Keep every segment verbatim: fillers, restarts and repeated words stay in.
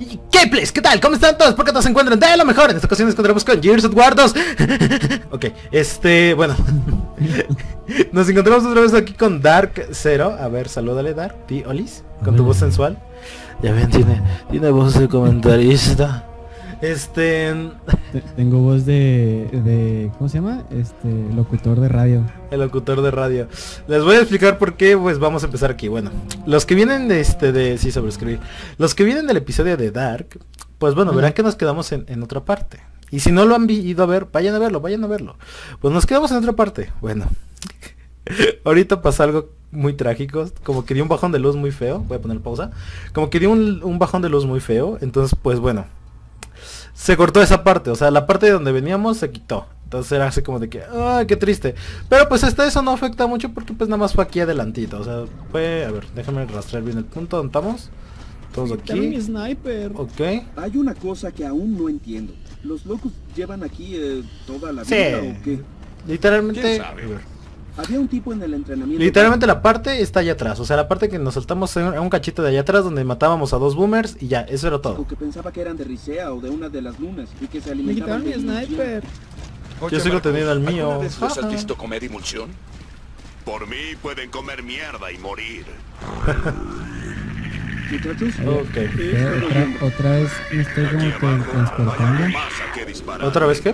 Gameplays, ¿qué tal? ¿Cómo están todos? ¿Por qué todos se encuentran de lo mejor? En esta ocasión nos encontramos con Gears of War dos. Ok, este, bueno. Nos encontramos otra vez aquí con Dark Zero. A ver, salúdale Dark, di Olis, con tu voz sensual. Ya ven, tiene, tiene voz de comentarista. Este... Tengo voz de, de... ¿Cómo se llama? Este... locutor de radio. El locutor de radio. Les voy a explicar por qué, pues vamos a empezar aquí. Bueno, los que vienen de este... de sí, sobreescribir. Los que vienen del episodio de Dark, pues bueno, verán que nos quedamos en, en otra parte. Y si no lo han ido a ver, vayan a verlo, vayan a verlo. Pues nos quedamos en otra parte. Bueno. Ahorita pasa algo muy trágico. Como que dio un bajón de luz muy feo. Voy a poner pausa. Como que dio un, un bajón de luz muy feo. Entonces, pues bueno. Se cortó esa parte, o sea, la parte de donde veníamos se quitó. Entonces era así como de que, ay, qué triste. Pero pues hasta eso no afecta mucho porque pues nada más fue aquí adelantito. O sea, fue, a ver, déjame rastrear bien el punto donde estamos. Todos aquí. Mi sniper. Ok. Hay una cosa que aún no entiendo. ¿Los locos llevan aquí eh, toda la vida Sí. o qué? Literalmente. Había un tipo en el entrenamiento. Literalmente la parte está allá atrás. O sea, la parte que nos saltamos en un cachito de allá atrás donde matábamos a dos boomers y ya, eso era todo. Que pensaba que eran de Risea o de una de las lunas y que se Me alimentaban quitaron mi de sniper. Yo sigo teniendo el mío. ¿Alguna vez los has Ajá. visto comer emulsión? Por mí pueden comer mierda y morir. Muchachos, Ok. Otra, otra vez me estoy como que transportando. Masa que disparar. ¿Otra vez qué?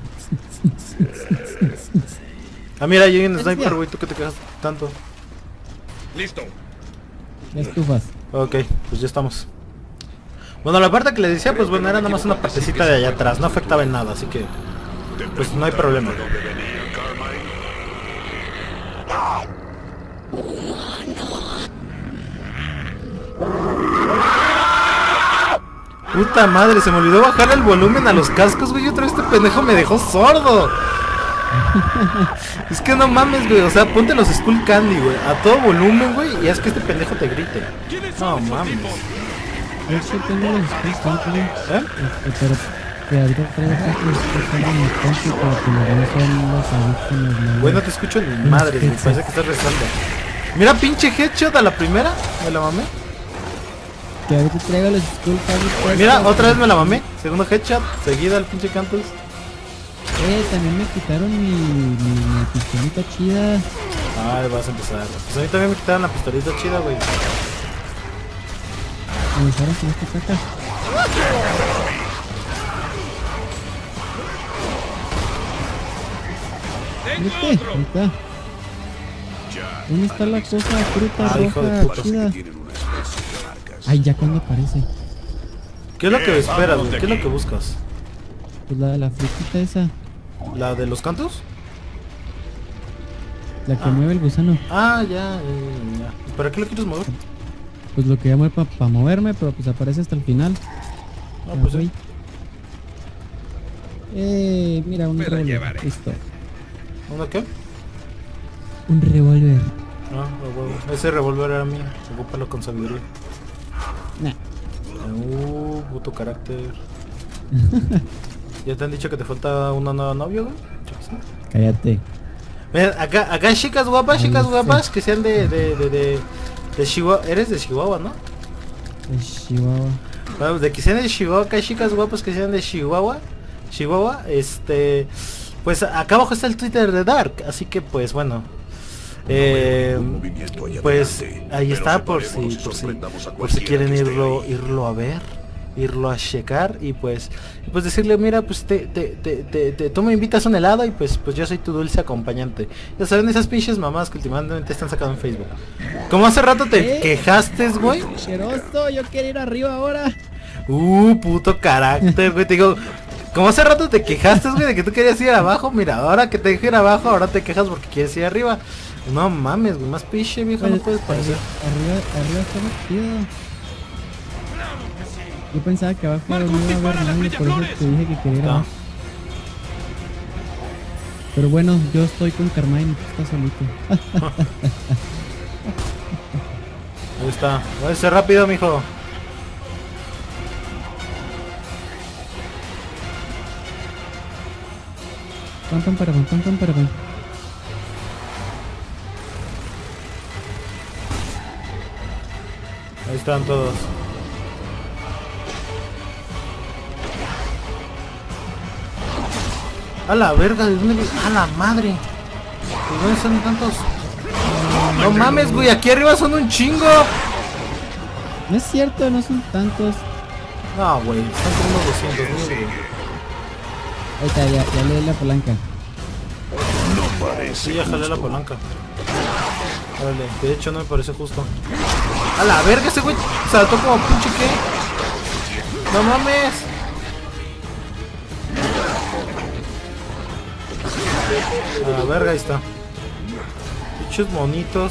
Ah, mira, yo en sniper, güey, ¿tú qué te quedas tanto? Listo. Ya estufas. Ok, pues ya estamos. Bueno, la parte que le decía, pues bueno, era nada más una partecita de allá atrás, no afectaba en nada, así que pues no hay problema. ¿De dónde venía Carmine? Puta madre, se me olvidó bajar el volumen a los cascos, güey, otra vez este pendejo me dejó sordo. Es que no mames, güey, o sea, ponte los Skull Candy, güey, a todo volumen, güey, y haz que este pendejo te grite. No mames. Yo sí tengo los skills tanto, ¿Eh? este, pero que ahorita traigo tantos skills tanto en mi compu, pero que no son los audífonos, ¿no? Güey, no te escucho ni madre, güey, parece que estás rezando. Mira, pinche headshot a la primera, me la mamé. Que ahorita traigo los skills tanto. Mira, otra vez me la mamé, segundo headshot, seguida al pinche Cantus. Eh, también me quitaron mi, mi, mi pistolita chida. Ay, vas a empezar. Pues a mí también me quitaron la pistolita chida, güey. Me usaron con esta caca. ¿Viste? Ahí está. ¿Dónde está la cosa fruta Ah, hijo de roja puta. chida? Tienen una especie de marcas. Ay, ya cuando aparece. ¿Qué es lo que esperas, güey? ¿Qué es lo que buscas? Pues la, la frutita esa. ¿La de los cantos? La que mueve el gusano. Ah, ya, ya, ya, ya. ¿Para qué lo quieres mover? Pues lo que ya mueve para moverme, pero pues aparece hasta el final. Ah, Ya pues fui. sí. Eh, mira, un Me la revólver. llevaré. Listo. ¿Una qué? Un revólver. Ah, revólver. Ese revólver era mío. Ocúpalo con sabiduría. Nah. Uh, puto carácter. ¿Ya te han dicho que te falta una nueva novia, güey? Cállate. Mira, acá, acá hay chicas guapas, Ay, chicas sí. guapas que sean de, de, de, de, de Chihuahua. Eres de Chihuahua, ¿no? El Chihuahua. Bueno, de que sean de Chihuahua, acá hay chicas guapas que sean de Chihuahua. Chihuahua, este... Pues acá abajo está el Twitter de Dark, así que pues bueno. Eh, pues ahí está por si, por si, por si quieren irlo, irlo a ver, irlo a checar y pues, pues decirle, mira, pues te, te, te, te, te- tú me invitas a un helado y pues, pues yo soy tu dulce acompañante. Ya saben esas pinches mamás que últimamente están sacando en Facebook. Como hace rato te ¿Eh? quejaste, güey. Asqueroso, yo quiero ir arriba ahora. Uh, puto carácter, güey, te digo. Como hace rato te quejaste, güey, de que tú querías ir abajo, mira, ahora que te dejé ir abajo, ahora te quejas porque quieres ir arriba. No mames, güey, más piche, viejo, no puedes parecer. Arriba, arriba está muy chido. Yo pensaba que abajo no iba a haber nadie, por eso te dije que quería ir No. abajo. Pero bueno, yo estoy con Carmine, tú estás solito. Ahí está, váyase rápido, mijo. Pam, pam, para, pam, pam, pam, para, pam. Ahí están todos. A la verga, ¿de dónde? A la madre. ¿De dónde son tantos? No mames, güey, aquí arriba son un chingo. No es cierto, no son tantos. No, güey, están como unos doscientos, ¿no, güey? Ahí está, ya, ya le di la palanca. No parece. Sí, ya jalé la palanca. Órale, de hecho no me parece justo. A la verga, ese güey saltó como pinche que. No mames. A la verga, ahí está. Pinches monitos.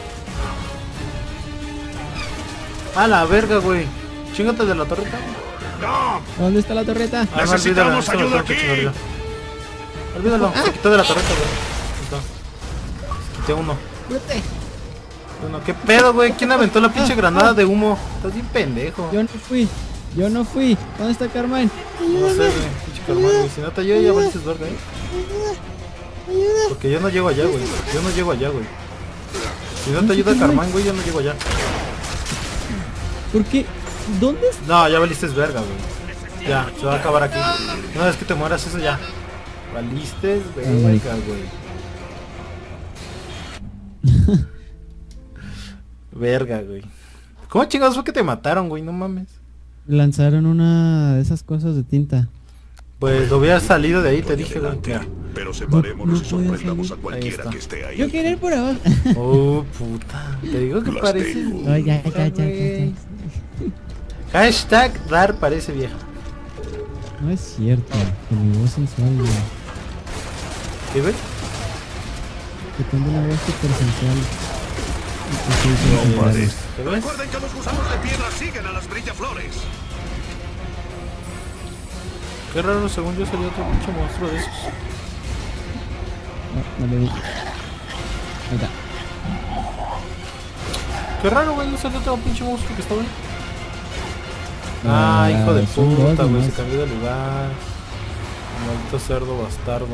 A la verga, güey. Chíngate de la torreta. ¡No! ¿Dónde está la torreta? Ah, no, Necesitamos olvídalo, ayuda esto lo tengo que aquí. chingar yo. Olvídalo, se quitó de la torreta, güey. Ahí está. Se quité uno. Vete. Bueno, ¿qué pedo, güey? ¿Quién aventó la pinche granada de humo? Estás bien pendejo. Yo no fui. Yo no fui. ¿Dónde está Carmine? No sé, güey. Pinche Carmán, güey. Si no te ayuda, ya valiste verga, eh. Porque yo no llego allá, güey. Yo no llego allá, güey. Si no te ayuda Carmán, güey, yo no llego allá. ¿Por qué? ¿Dónde está? No, ya valiste verga, güey. Ya, se va a acabar aquí. Una vez que te mueras, eso ya. Valiste verga, güey. Verga, güey. ¿Cómo chingados fue que te mataron, güey? No mames. Lanzaron una de esas cosas de tinta. Pues lo hubieras salido de ahí, te dije, güey. Adelante. Ya. Pero separémonos No y puede sorprendamos a salir. cualquiera Ahí está. que esté ahí. Yo quería ir por abajo. Oh, puta. Te digo que Las parece. tengo. Ay, ya, ya, ya, ya, ya. Hashtag dar parece vieja. No es cierto. Que mi voz sensual, güey. ¿Qué, güey? Que tengo una voz super sensual. Y que soy No sensual. parece. ¿Qué ves? Recuerden que los gusanos de piedra siguen a las brillaflores. Qué raro, según yo salió otro pinche monstruo de esos. No, no le di. Ahí está. Qué raro, güey, no salió otro pinche monstruo que estaba ahí. No, Ah, hijo de son dos puta, güey, se nomás. cambió de lugar. Maldito cerdo bastardo.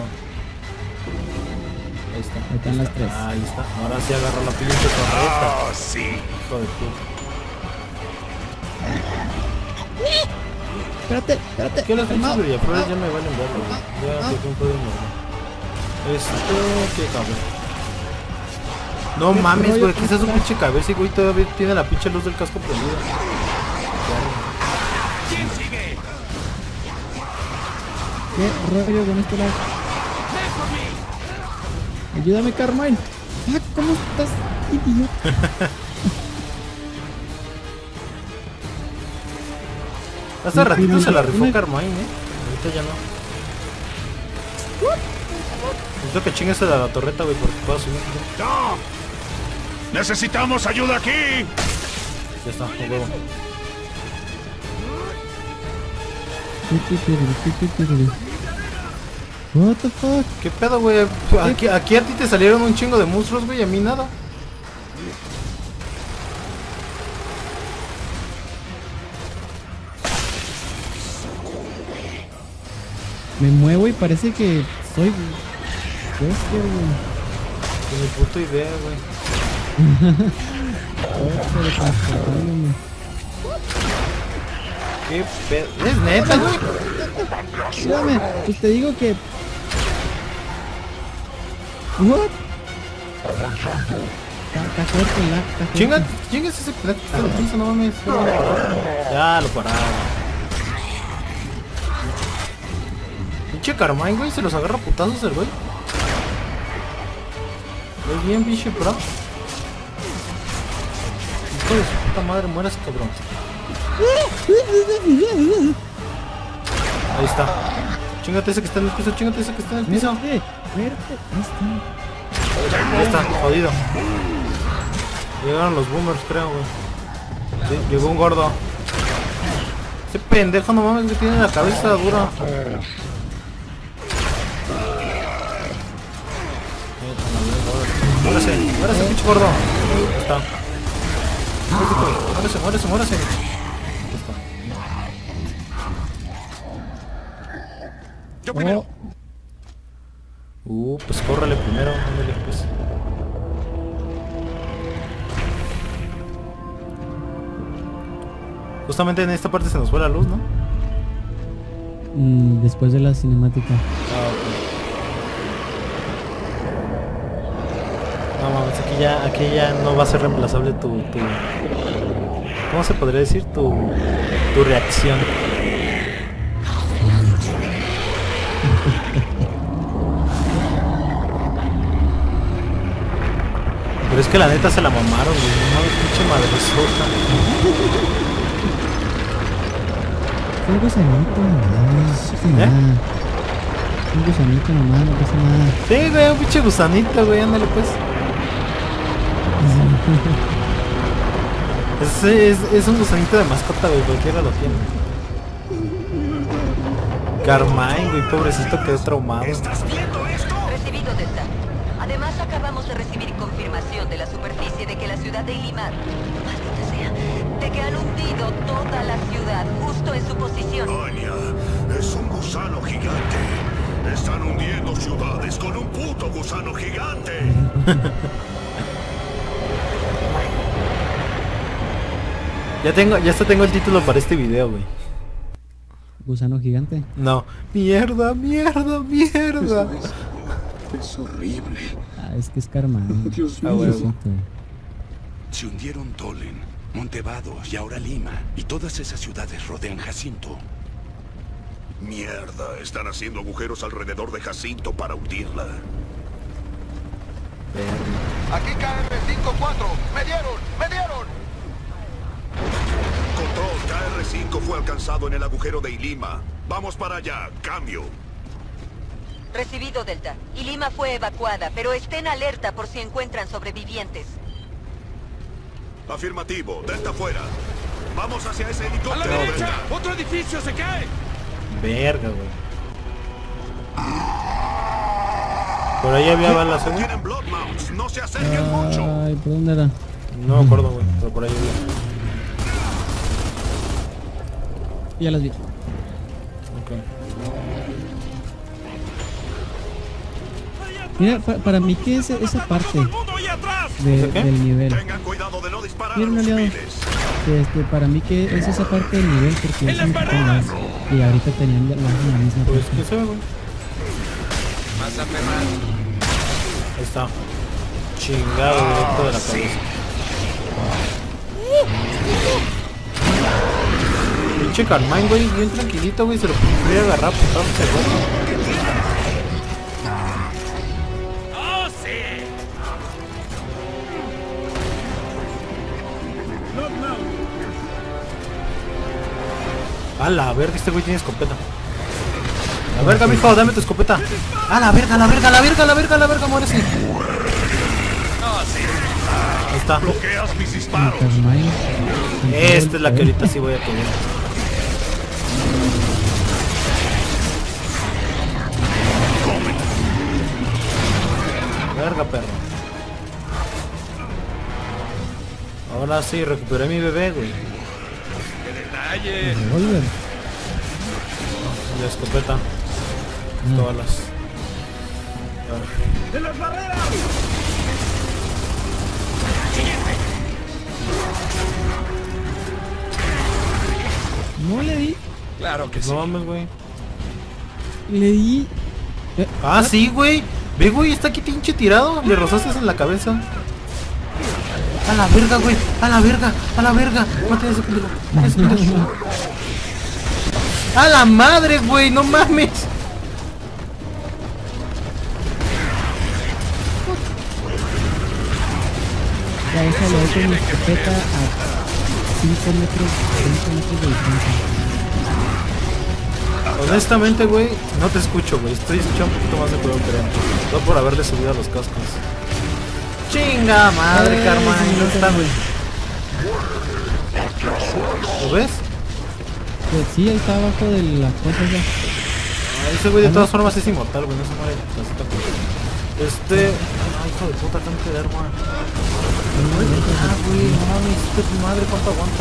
Ahí está. Ahí están las tres. Ahí está. Ahora sí agarró la pinche torreta. Ah, sí. Hijo de puta. Espérate, espérate. ¿Qué las pinches Calmado. brillaflores ya me valen verga, güey? Ya Ah. que un pedo nuevo. Este, qué cabrón. No ¿Qué mames, rollo güey, con quizás un esta? pinche cabeza y güey todavía tiene la pinche luz del casco prendida. ¿Quién sigue? ¿Qué rollo con este lado? Ayúdame, Carmine. Ah, ¿cómo estás, idiota? Hace ratito se la rifó Una- Carmine, eh. Ahorita ya no. Necesito que chingues a la torreta, güey, porque puedo subir. ¡No! ¡Necesitamos ayuda aquí! Ya está, a huevo. What the fuck? ¿Qué pedo, güey? Aquí, aquí a ti te salieron un chingo de monstruos, güey, y a mí nada. Me muevo y parece que soy bestia, güey. Ni puta idea, güey. Oh, teletransportándome. ¿Qué pedo? ¿Es neta, güey? Ayúdame, pues te digo que... What? Está, está fuerte, la, está fuerte. Chinga, chingas ese pedazo que está en el piso, no mames. Ya lo pararon. Pinche Carmine, güey, se los agarra a putazos el güey. Es bien, pinche pro. Hijo de su puta madre, mueras, cabrón. Ahí está. Chingate ese que está en el piso, chingate ese que está en el piso. Muerte, muerte. Ahí está. Ahí está, jodido. Llegaron los boomers, creo, güey. Sí, llegó un gordo. Ese pendejo, no mames, que tiene la cabeza dura. Muérase, muérase, pinche gordo. Ahí está. Muérase, muérase, muérase. Ahí está. Yo primero. Oh, Uh, pues córrele primero, ándale, pues. Justamente en esta parte se nos fue la luz, ¿no? mm, después de la cinemática. Ah, ok. No mames, aquí ya, aquí ya no va a ser reemplazable tu, tu... ¿Cómo se podría decir? Tu, tu reacción. Pero es que la neta se la mamaron, güey. No mames, pinche madresota. Un gusanito nomás, no pasa ¿Eh? nada. Un gusanito nomás, no pasa nada. Sí, güey, un pinche gusanito, güey, ándale pues. Es, es, es un gusanito de mascota, güey, cualquiera lo tiene. Carmine, güey, pobrecito, quedó traumado. ¿Estás viendo esto? Recibido, Delta. Además, acabamos de recibir confirmación de la superficie de que la ciudad de Ilimar, maldita sea, de que han hundido toda la ciudad justo en su posición. Anya, es un gusano gigante. Están hundiendo ciudades con un puto gusano gigante. Ya tengo, ya hasta tengo el título para este video, güey. Gusano gigante. No. Mierda, mierda, mierda. Es, es horrible. Ah, es que es Carmine. Dios Ah, mío. huevo. Se hundieron Tolen, Montevados y ahora Lima. Y todas esas ciudades rodean Jacinto. Mierda, están haciendo agujeros alrededor de Jacinto para hundirla. Aquí K R cincuenta y cuatro. ¡Me dieron! ¡Me dieron! Control, K R cinco fue alcanzado en el agujero de Ilima. Vamos para allá, cambio. Recibido, Delta. Ilima fue evacuada, pero estén alerta por si encuentran sobrevivientes. Afirmativo, Delta fuera. Vamos hacia ese helicóptero. ¡A la derecha! Delta. ¡Otro edificio se cae! Verga, güey. Por ahí había balas, ¿eh? Tienen blood mounts, no se acerquen mucho. Ay, ¿por dónde era? No me acuerdo, güey, pero por ahí había. Ya las vi. Ok. Mira, pa- para mí, ¿qué es esa parte ¡Todo el mundo ahí atrás! de- ¿Qué? del nivel? Tengan cuidado de no disparar a Mira, un los aliado. civiles. Que, Este, para mí, ¿qué es esa parte del nivel? Porque ¡En eso las me quitó barreras! más. Y ahorita tenían la, la, la misma Pues, parte. ¿qué sabe, güey? Más a perrar. Ahí está. Chingado directo de la cabeza. Pinche Carmine, güey, bien tranquilito, güey, se lo podría agarrar por todo ese güey. ¡Oh, sí! A la verga, este güey tiene escopeta. La verga, mijo, dame tu escopeta. A la verga, la verga, la verga, la verga, la verga, muere sí. Ahí está. Bloqueas mis disparos. Carmine. Esta es la que ahorita sí voy a querer. Verga, perro. Ahora sí, recuperé mi bebé, güey. ¡Qué detalle! Revolver. La escopeta. Todas las. ¡En las barreras! No le di. Claro que sí. No mames, güey. Le di. Eh, Ah, sí, güey. Ve, güey, está aquí pinche tirado. Le rozaste en la cabeza. A la verga, güey. A la verga. A la verga. Mate a ese pendejo. A ese pendejo. A la madre, güey. No mames. Ya esa le doy con mi escopeta a cinco metros, cinco metros de distancia. Honestamente, güey, no te escucho, güey. Estoy escuchando un poquito más de juego, creo. No por haberle subido a los cascos. Chinga madre, Eh, Carmine. sí, ¿Dónde está, güey? ¿Lo ves? Pues sí, ahí está abajo de las cosas ya. Ah, ese güey de todas formas es inmortal, güey. No se muere. Este... Ay, hijo de puta, tanto de arma. Ah, güey, no mames, este tu madre, ¿cuánto aguanta?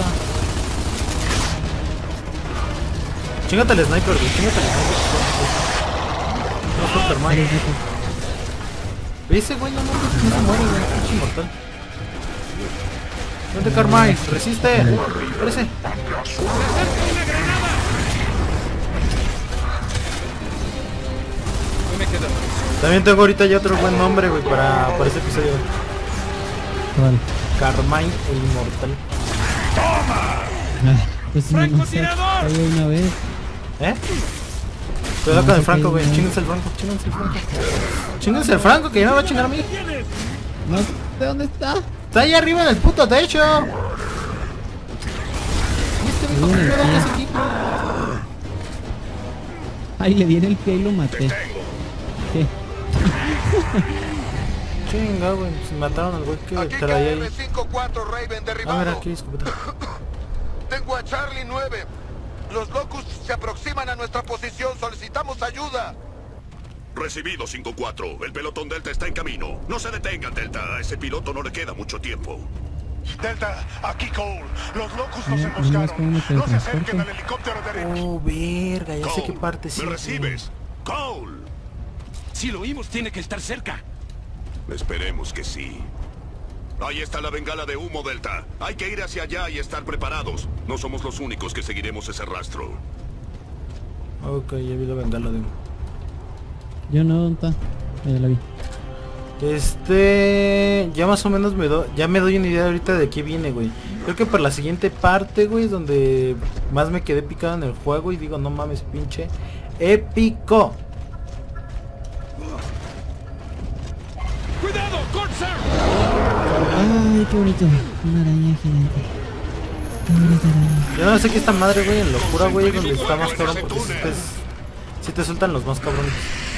Chingate el sniper, güey, chingate el sniper. No, super mal. Ese güey no, no, no se muere, güey, es inmortal. Vente, Carmine, resiste. Espérese. No me queda. También tengo ahorita ya otro buen nombre, güey, para, para este episodio. ¿Cuál? Carmine el Inmortal. Ah, pues si no se cae una vez. ¿Eh? Cuidado No con el se Franco, cae güey. una Chinguense el Franco, chinguense el Franco. Chinguense el Franco, que ya me va a chingar a mí. No sé dónde está. Está ahí arriba en el puto techo. ¿Y este viejo qué pedo que hace aquí? Ay, le di en el pie y lo maté. ¿Qué? Chinga, güey. Se mataron al güey que Aquí traía K ahí. R cinco cuatro Raven Ah, mira, derribado. aquí, escopeta. Tengo a Charlie nueve. Los Locust se aproximan a nuestra posición. Solicitamos ayuda. Recibido cinco cuatro. El pelotón Delta está en camino. No se detengan, Delta. A ese piloto no le queda mucho tiempo. Delta, aquí Cole. Los Locust nos Mira, mira emboscaron. cómo se No se transporta. acerquen al helicóptero derecho. Oh, verga, ya sé Cole, qué parte sí. ¿me recibes? Cole. Si lo oímos, tiene que estar cerca. Esperemos que sí. Ahí está la bengala de humo, Delta. Hay que ir hacia allá y estar preparados. No somos los únicos que seguiremos ese rastro. Ok, ya vi la bengala de humo. Yo no, ¿dónde está? Ya la vi. Este... Ya más o menos me do... ya me doy una idea ahorita de qué viene, güey. Creo que para la siguiente parte, güey, es donde más me quedé picado en el juego y digo, no mames, pinche épico. ¡Cuidado, Corsair! Ay, qué bonito. Una araña gigante. Qué bonita araña. Yo no sé qué esta madre, güey, en locura, güey, es donde está más cabrón porque si te, si te sueltan los más cabrones.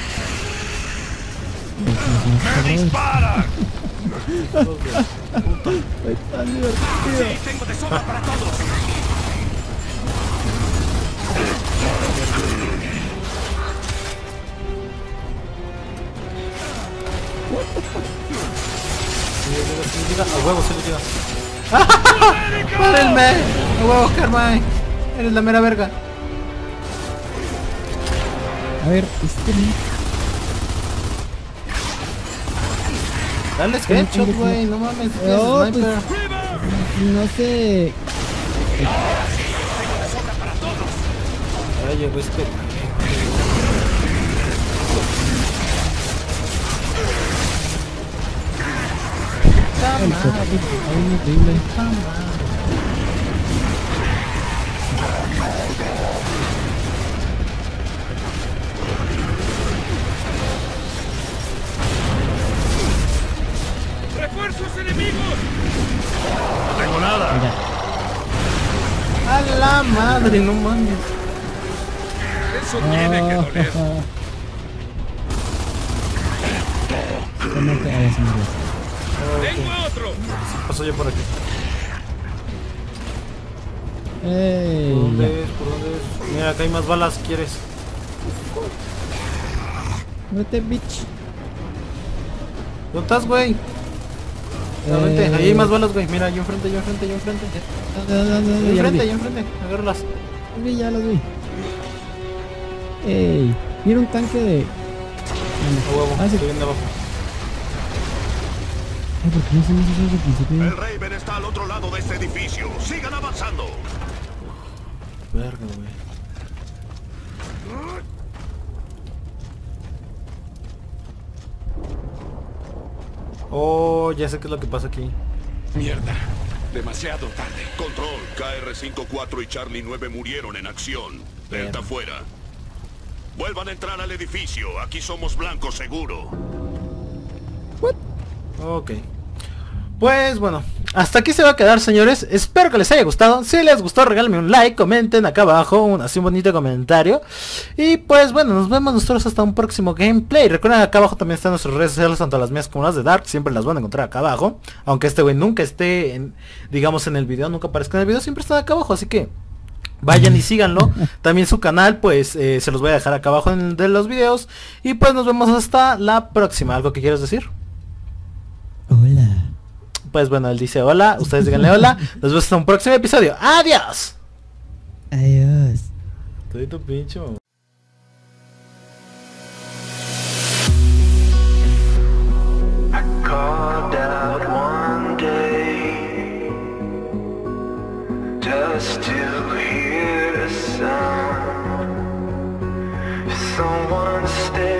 ¡Me disparan! Es tan divertido. Sí, tengo de sobra para todos. A huevo se le llega. ¡Párenme! ¡A huevo, Carmine! Eres la mera verga. A ver, este no. Dale headshot, güey, no mames, es No, sniper. No sé. Ahora llegó este. El coche. Ay, increíble. ¡Refuerzos enemigos! No tengo nada. Mira. A la madre, no mames. Eso tiene que doler. ¿Cómo te hagas, ¡Tengo otro! Paso yo por aquí. Ey, ¿Por dónde ya. es? ¿Por dónde es? Mira, acá hay más balas si quieres. Vete, bitch. ¿Dónde estás, güey? Ah, vente, Eh, ahí hay más balas, güey. Mira, yo enfrente, yo enfrente, yo enfrente. ¿Dónde, dónde, dónde? Yo Ya las enfrente, vi. yo enfrente. Agárralas. Las vi, ya las vi. Ey, mira un tanque de... A huevo, Ah, sí. estoy viendo abajo. Ay, ¿por qué no se me hizo eso desde el principio? El Raven está al otro lado de este edificio. Sigan avanzando. Verga, güey. Oh, ya sé qué es lo que pasa aquí. Mierda. Demasiado tarde. Control, K R cinco cuatro y Charlie nueve murieron en acción. Delta fuera. Vuelvan a entrar al edificio. Aquí somos blanco seguro. Ok. Pues bueno, hasta aquí se va a quedar, señores. Espero que les haya gustado. Si les gustó, regálenme un like, comenten acá abajo, un, así un bonito comentario. Y pues bueno, nos vemos nosotros hasta un próximo gameplay. Recuerden, acá abajo también están nuestras redes sociales, tanto las mías como las de Dark. Siempre las van a encontrar acá abajo. Aunque este güey nunca esté, en, digamos, en el video, nunca aparezca en el video, siempre están acá abajo. Así que vayan y síganlo. También su canal, pues eh, se los voy a dejar acá abajo en el de los videos. Y pues nos vemos hasta la próxima. ¿Algo que quieras decir? Hola. Pues bueno, él dice hola, ustedes díganle hola. Nos vemos hasta un próximo episodio. ¡Adiós! Adiós. Estoy tu pincho. Called out one day just to hear a sound. Someone stay